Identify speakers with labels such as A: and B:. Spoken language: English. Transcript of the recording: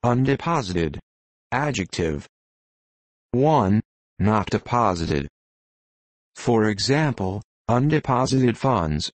A: Undeposited. Adjective. 1. Not deposited. For example, undeposited funds,